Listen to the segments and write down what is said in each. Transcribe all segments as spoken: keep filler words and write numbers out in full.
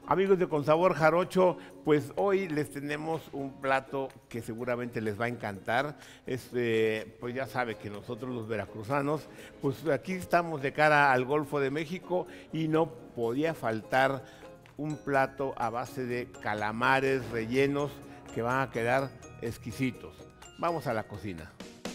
Amigos de Con Sabor Jarocho, pues hoy les tenemos un plato que seguramente les va a encantar. Este, pues ya sabe que nosotros los veracruzanos, pues aquí estamos de cara al Golfo de México y no podía faltar un plato a base de calamares rellenos que van a quedar exquisitos. Vamos a la cocina.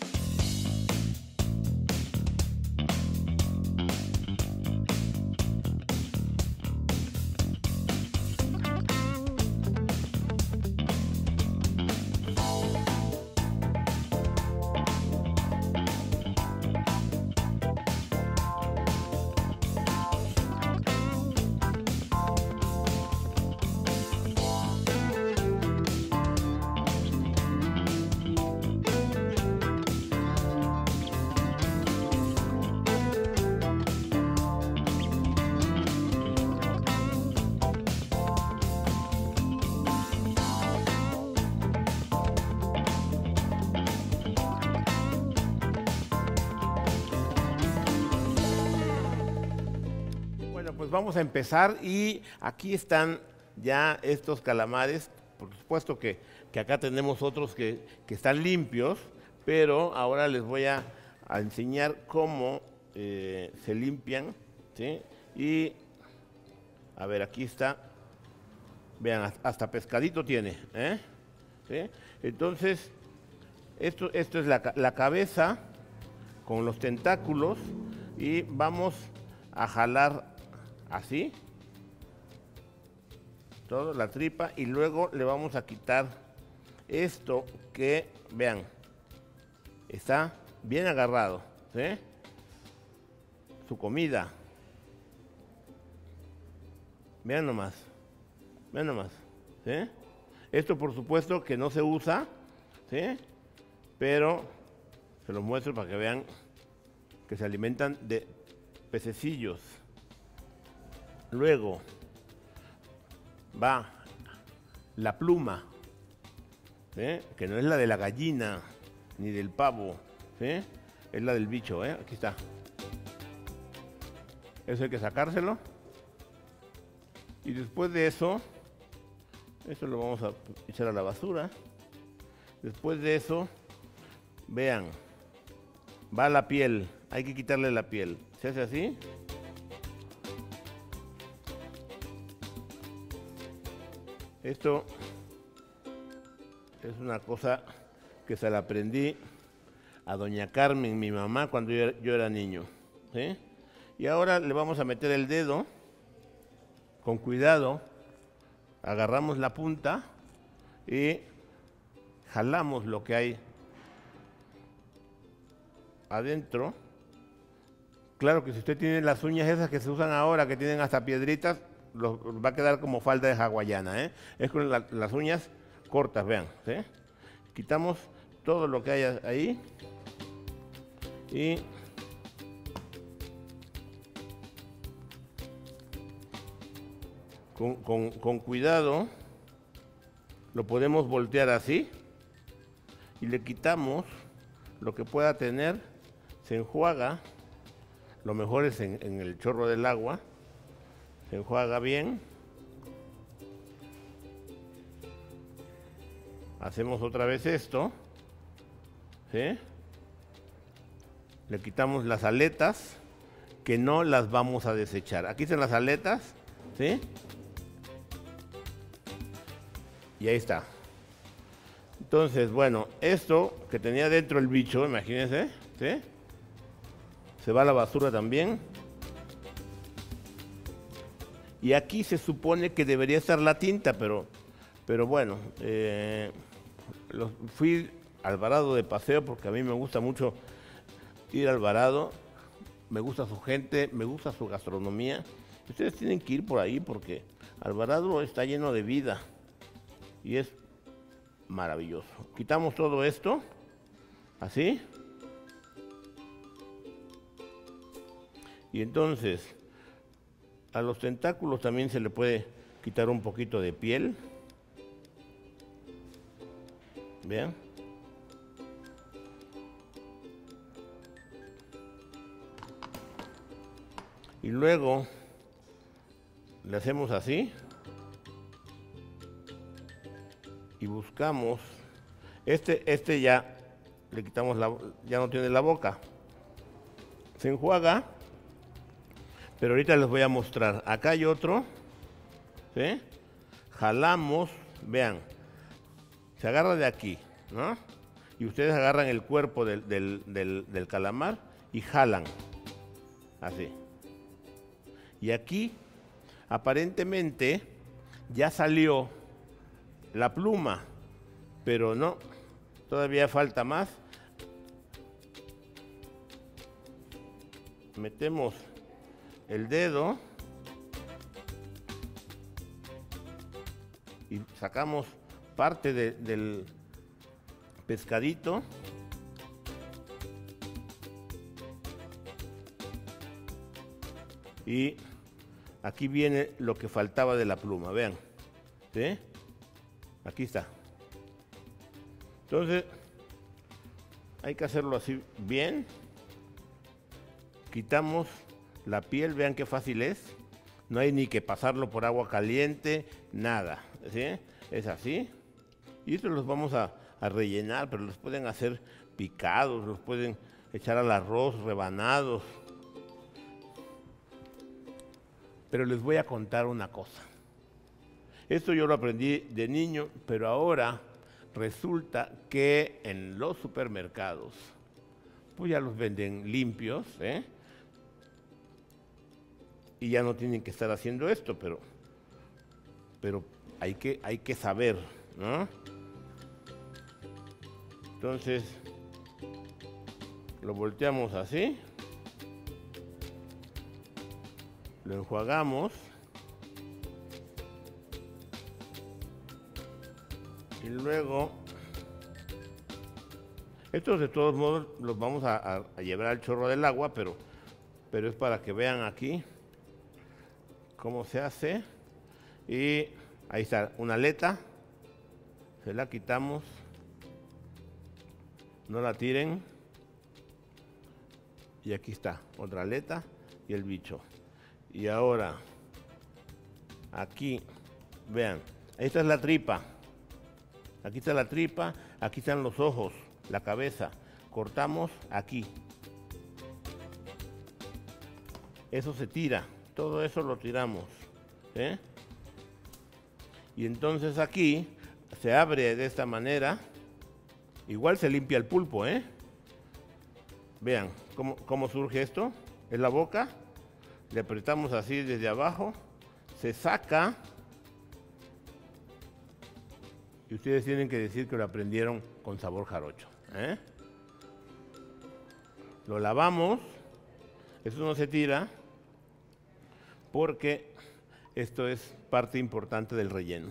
Bueno, pues vamos a empezar y aquí están ya estos calamares. Por supuesto que, que acá tenemos otros que, que están limpios, pero ahora les voy a, a enseñar cómo eh, se limpian, ¿sí? Y, a ver, aquí está. Vean, has- hasta pescadito tiene, ¿eh? ¿Sí? Entonces, esto, esto es la, ca- la cabeza con los tentáculos y vamos a jalar así, toda la tripa y luego le vamos a quitar esto que, vean, está bien agarrado, ¿sí? Su comida. Vean nomás, vean nomás, ¿sí? Esto por supuesto que no se usa, ¿sí? Pero se los muestro para que vean que se alimentan de pececillos. Luego va la pluma, ¿sí? Que no es la de la gallina ni del pavo, ¿sí? Es la del bicho, ¿eh? Aquí está. Eso hay que sacárselo. Y después de eso, esto lo vamos a echar a la basura. Después de eso, vean, va la piel. Hay que quitarle la piel. Se hace así. Esto es una cosa que se la aprendí a doña Carmen, mi mamá, cuando yo era, yo era niño, ¿sí? Y ahora le vamos a meter el dedo, con cuidado, agarramos la punta y jalamos lo que hay adentro. Claro que si usted tiene las uñas esas que se usan ahora, que tienen hasta piedritas, los, va a quedar como falda de hawaiana, ¿eh? Es con la- las uñas cortas, vean, ¿sí? Quitamos todo lo que hay ahí y con, con- con cuidado lo podemos voltear así y le quitamos lo que pueda tener, se enjuaga, lo mejor es en, en el chorro del agua, se enjuaga bien, hacemos otra vez esto, ¿sí? Le quitamos las aletas, que no las vamos a desechar. Aquí están las aletas, ¿sí? Y ahí está. Entonces, bueno, esto que tenía dentro el bicho, imagínense, ¿sí? Se va a la basura también. Y aquí se supone que debería estar la tinta, pero, pero bueno, eh, los- fui a Alvarado de paseo porque a mí me gusta mucho ir a Alvarado, me gusta su gente, me gusta su gastronomía. Ustedes tienen que ir por ahí porque Alvarado está lleno de vida y es maravilloso. Quitamos todo esto, así, y entonces a los tentáculos también se le puede quitar un poquito de piel. Vean. Y luego le hacemos así buscamos, este, este ya le quitamos la, ya no tiene la boca. Se enjuaga, pero ahorita les voy a mostrar. Acá hay otro, ¿sí? Jalamos, vean, se agarra de aquí, ¿no? Y ustedes agarran el cuerpo del, del, del, del calamar y jalan, así. Y aquí, aparentemente, ya salió la pluma, pero no, todavía falta más. Metemos el dedo y sacamos parte de, del pescadito. Y aquí viene lo que faltaba de la pluma, vean, ¿sí? Aquí está. Entonces, hay que hacerlo así bien. Quitamos la piel, vean qué fácil es. No hay ni que pasarlo por agua caliente, nada, ¿sí? Es así. Y estos los vamos a, a rellenar, pero los pueden hacer picados, los pueden echar al arroz, rebanados. Pero les voy a contar una cosa. Esto yo lo aprendí de niño, pero ahora resulta que en los supermercados, pues ya los venden limpios, ¿eh? Y ya no tienen que estar haciendo esto, pero, pero hay que, hay que saber, ¿no? Entonces, lo volteamos así. Lo enjuagamos y luego estos de todos modos los vamos a, a, a llevar al chorro del agua, pero, pero es para que vean aquí cómo se hace. Y ahí está una aleta, se la quitamos, no la tiren, y aquí está otra aleta y el bicho. Y ahora, aquí, vean, esta es la tripa. Aquí está la tripa, aquí están los ojos, la cabeza. Cortamos aquí. Eso se tira, todo eso lo tiramos, ¿eh? Y entonces aquí se abre de esta manera. Igual se limpia el pulpo, ¿eh? Vean cómo, cómo surge esto. Es la boca. Le apretamos así desde abajo, se saca y ustedes tienen que decir que lo aprendieron con sabor jarocho, ¿eh? Lo lavamos, eso no se tira porque esto es parte importante del relleno.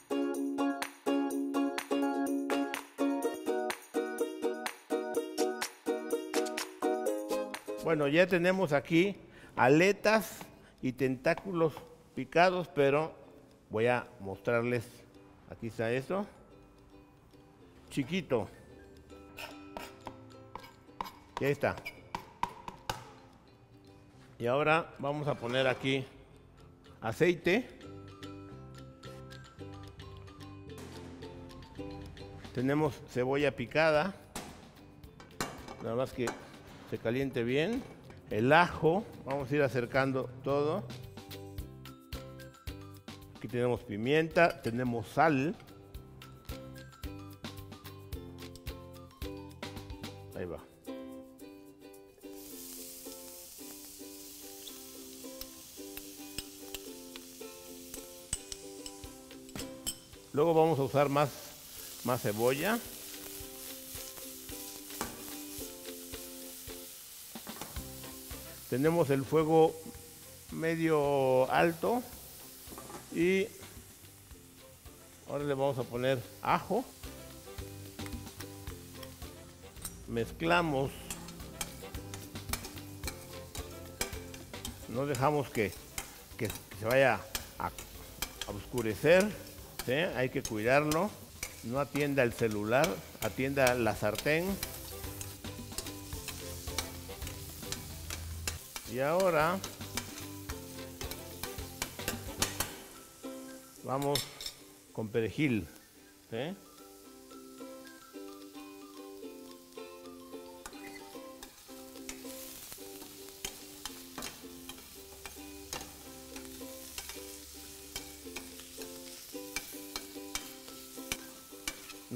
Bueno, ya tenemos aquí aletas y tentáculos picados, pero voy a mostrarles. Aquí está eso, chiquito. Y ahí está. Y ahora vamos a poner aquí aceite. Tenemos cebolla picada, nada más que se caliente bien. El ajo, vamos a ir acercando todo. Aquí tenemos pimienta, tenemos sal. Ahí va. Luego vamos a usar más, más cebolla. Tenemos el fuego medio alto y ahora le vamos a poner ajo. Mezclamos. No dejamos que, que se vaya a, a oscurecer, ¿sí? Hay que cuidarlo. No atienda el celular, atienda la sartén. Y ahora vamos con perejil, ¿sí?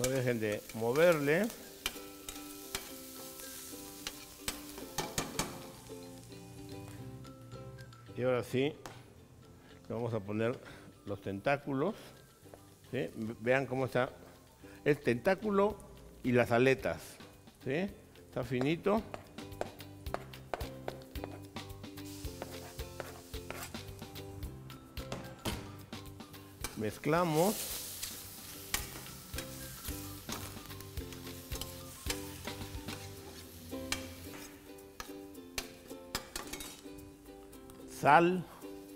No dejen de moverle. Y ahora sí, le vamos a poner los tentáculos. ¿Sí? Vean cómo está el tentáculo y las aletas. ¿Sí? Está finito. Mezclamos. Sal.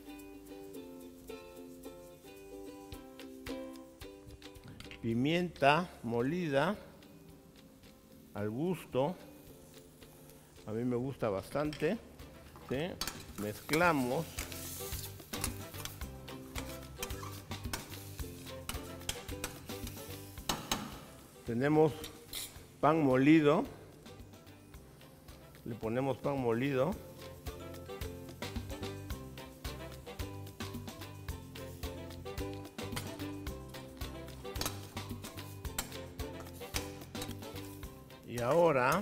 Pimienta molida al gusto. A mí me gusta bastante. ¿Sí? Mezclamos. Tenemos pan molido. Le ponemos pan molido. Y ahora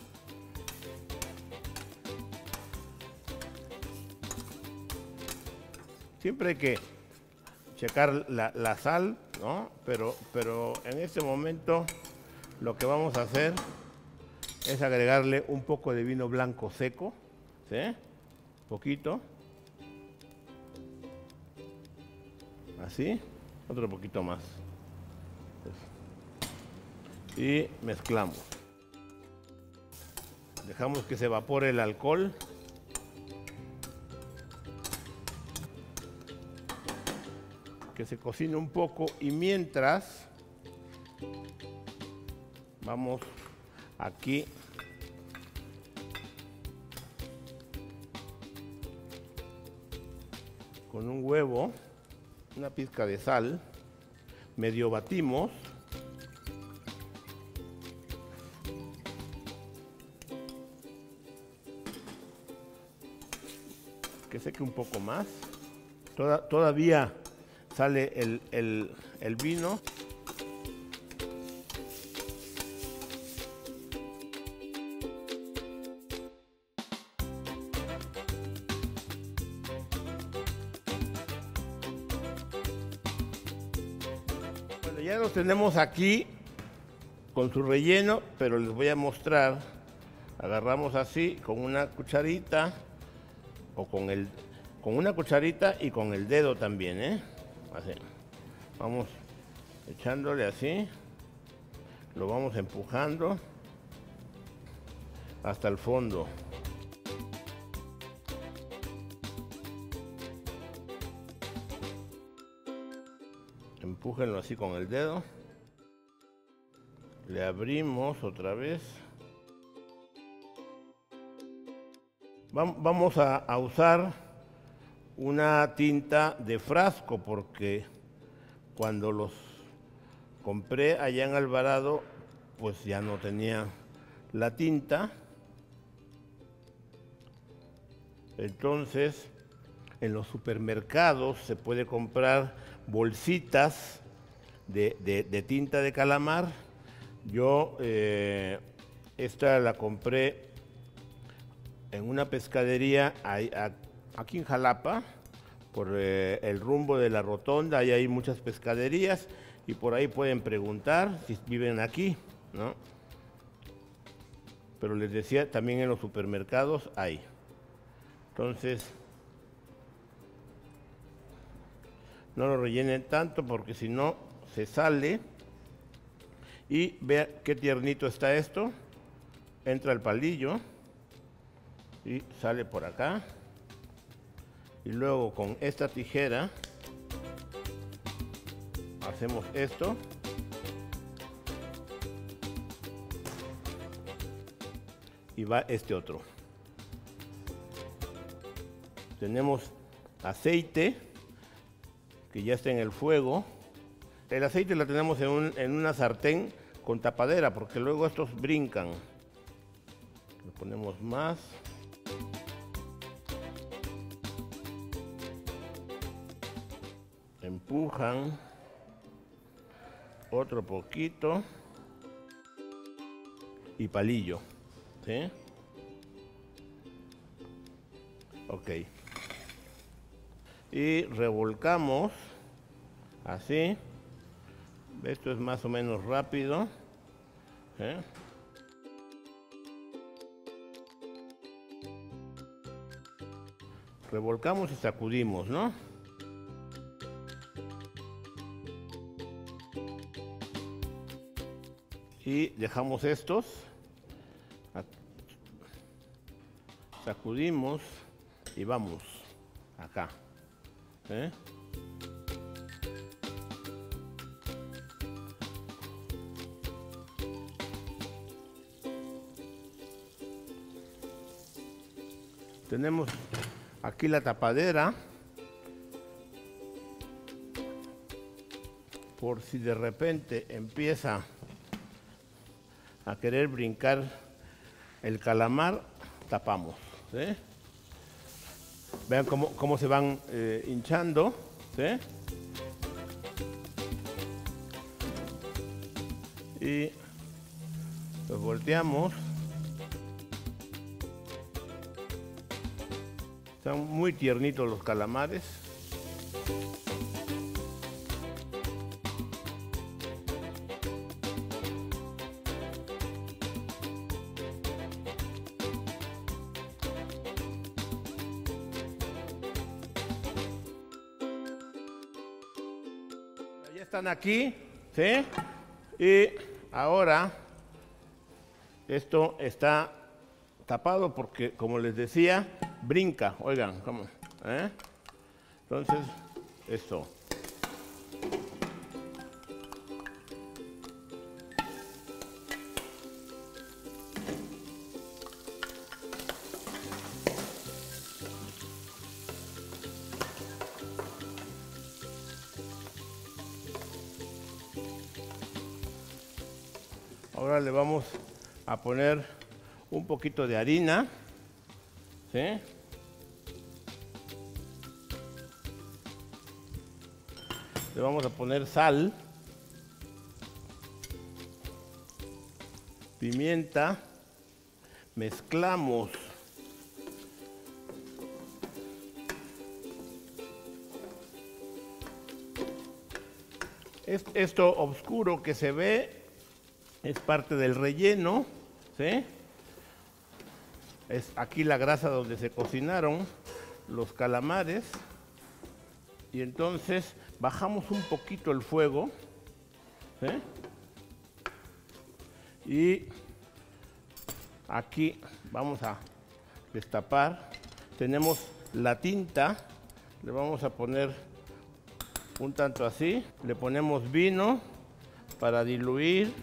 siempre hay que checar la, la sal, ¿no? Pero, pero en este momento lo que vamos a hacer es agregarle un poco de vino blanco seco, ¿sí? Poquito. Así, otro poquito más. Y mezclamos. Dejamos que se evapore el alcohol. Que se cocine un poco y mientras vamos aquí con un huevo, una pizca de sal, medio batimos. Que seque un poco más. Toda, todavía sale el, el, el vino. Bueno, ya los tenemos aquí con su relleno, pero les voy a mostrar. Agarramos así con una cucharita o con el con una cucharita y con el dedo también, ¿eh? Así. Vamos echándole así. Lo vamos empujando hasta el fondo. Empújenlo así con el dedo. Le abrimos otra vez. Vamos a, a usar una tinta de frasco porque cuando los compré allá en Alvarado pues ya no tenía la tinta. Entonces en los supermercados se puede comprar bolsitas de, de, de tinta de calamar. Yo eh, esta la compré en una pescadería aquí en Jalapa, por eh, el rumbo de la Rotonda. Ahí hay muchas pescaderías y por ahí pueden preguntar si viven aquí, ¿no? Pero les decía, también en los supermercados hay. Entonces, no lo rellenen tanto porque si no se sale. Y vea qué tiernito está esto. Entra el palillo y sale por acá. Y luego con esta tijera hacemos esto. Y va este otro. Tenemos aceite que ya está en el fuego. El aceite lo tenemos en, un, en una sartén con tapadera porque luego estos brincan. Le ponemos más. Empujan. otro poquito y palillo, ¿sí? Ok. Y revolcamos así. Esto es más o menos rápido, ¿sí? Revolcamos y sacudimos, ¿no? Y dejamos estos. Sacudimos y vamos acá, ¿eh? Tenemos aquí la tapadera por si de repente empieza a querer brincar el calamar, tapamos, ¿sí? Vean cómo, cómo se van eh, hinchando, ¿sí? Y los volteamos. Están muy tiernitos los calamares. Ya están aquí, ¿sí? Y ahora esto está tapado porque, como les decía, brinca, oigan, ¿cómo? ¿Eh? Entonces, esto. Ahora le vamos a poner un poquito de harina, ¿sí? Le vamos a poner sal, pimienta, mezclamos. Esto oscuro que se ve es parte del relleno, ¿sí? Es aquí la grasa donde se cocinaron los calamares. Y entonces bajamos un poquito el fuego, ¿sí? Y aquí vamos a destapar. Tenemos la tinta, le vamos a poner un tanto así. Le ponemos vino para diluir.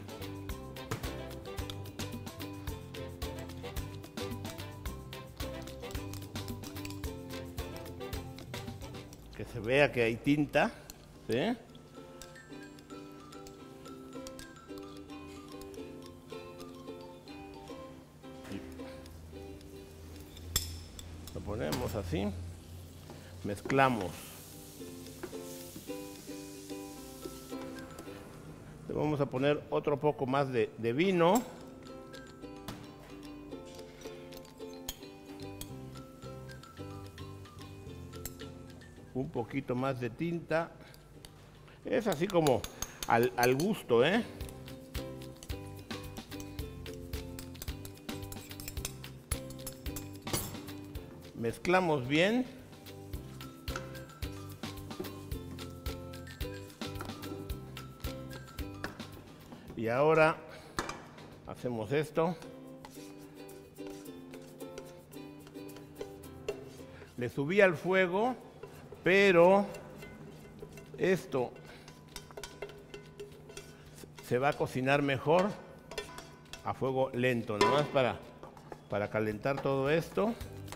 Que se vea que hay tinta, ¿sí? Lo ponemos así, mezclamos. Le vamos a poner otro poco más de, de vino. Un poquito más de tinta. Es así como al, al gusto, ¿eh? Mezclamos bien. Y ahora hacemos esto. Le subí al fuego, pero esto se va a cocinar mejor a fuego lento, nomás para, para calentar todo esto.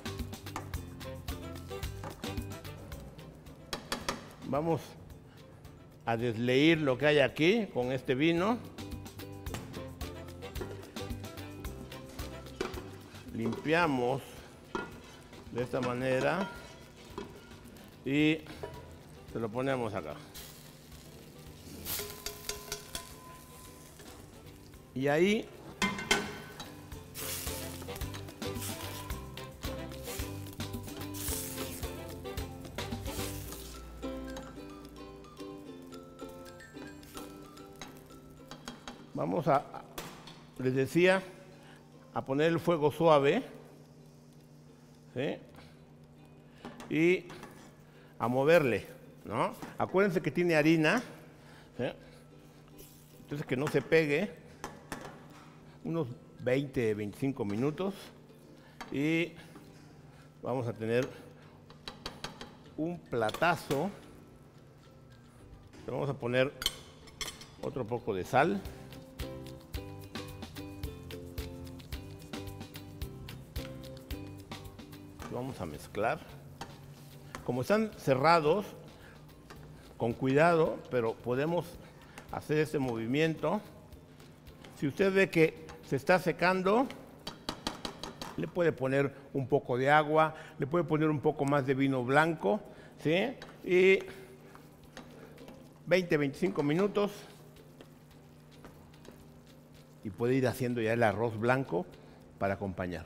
Vamos a desleír lo que hay aquí con este vino. Limpiamos de esta manera y se lo ponemos acá. Y ahí vamos a, les decía, a poner el fuego suave, ¿sí? Y a moverle, ¿no? Acuérdense que tiene harina, ¿sí? Entonces que no se pegue, unos veinte, veinticinco minutos, y vamos a tener un platazo. Le vamos a poner otro poco de sal. Vamos a mezclar. Como están cerrados, con cuidado, pero podemos hacer este movimiento. Si usted ve que se está secando, le puede poner un poco de agua, le puede poner un poco más de vino blanco, ¿sí? Y veinte, veinticinco minutos y puede ir haciendo ya el arroz blanco para acompañar.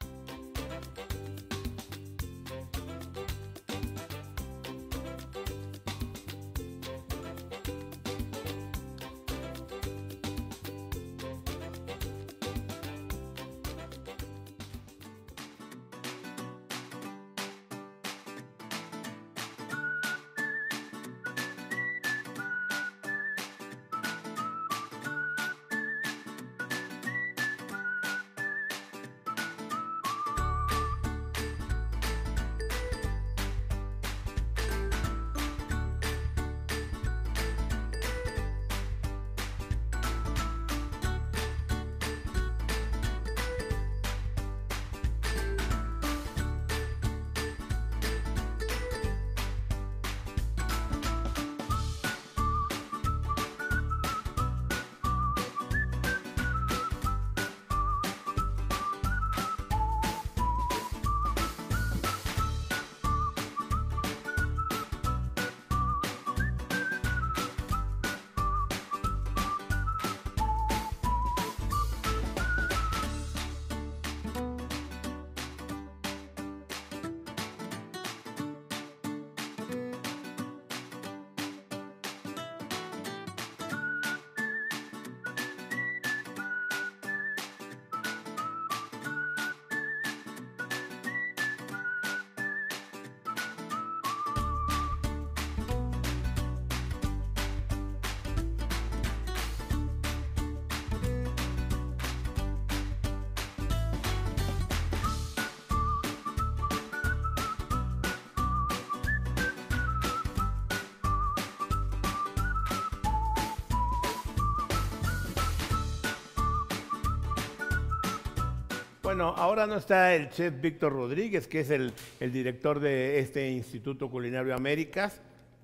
Bueno, ahora no está el chef Víctor Rodríguez, que es el, el director de este Instituto Culinario Américas,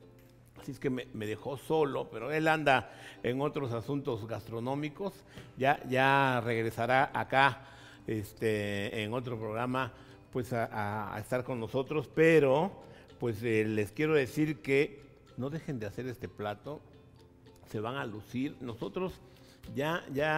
así es que me, me dejó solo, pero él anda en otros asuntos gastronómicos, ya, ya regresará acá este, en otro programa pues a, a, a estar con nosotros, pero pues eh, les quiero decir que no dejen de hacer este plato, se van a lucir. Nosotros ya,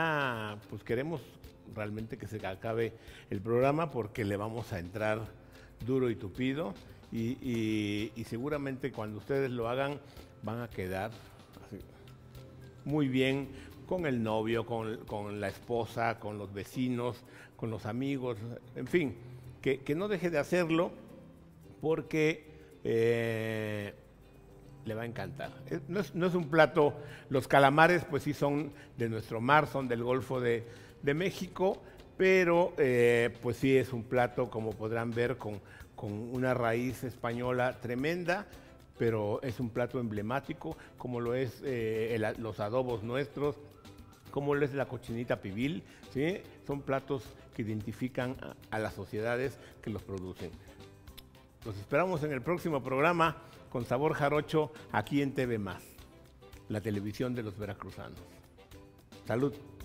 ya pues queremos realmente que se acabe el programa porque le vamos a entrar duro y tupido y, y, y seguramente cuando ustedes lo hagan van a quedar así, muy bien con el novio, con, con la esposa, con los vecinos, con los amigos, en fin, que, que no deje de hacerlo porque eh, le va a encantar. No es, no es un plato, los calamares pues sí son de nuestro mar, son del Golfo de, de México, pero eh, pues sí es un plato, como podrán ver, con, con una raíz española tremenda, pero es un plato emblemático, como lo es eh, el, los adobos nuestros, como lo es la cochinita pibil, ¿sí? Son platos que identifican a, a las sociedades que los producen. Los esperamos en el próximo programa con Sabor Jarocho aquí en T V más, la televisión de los veracruzanos. Salud.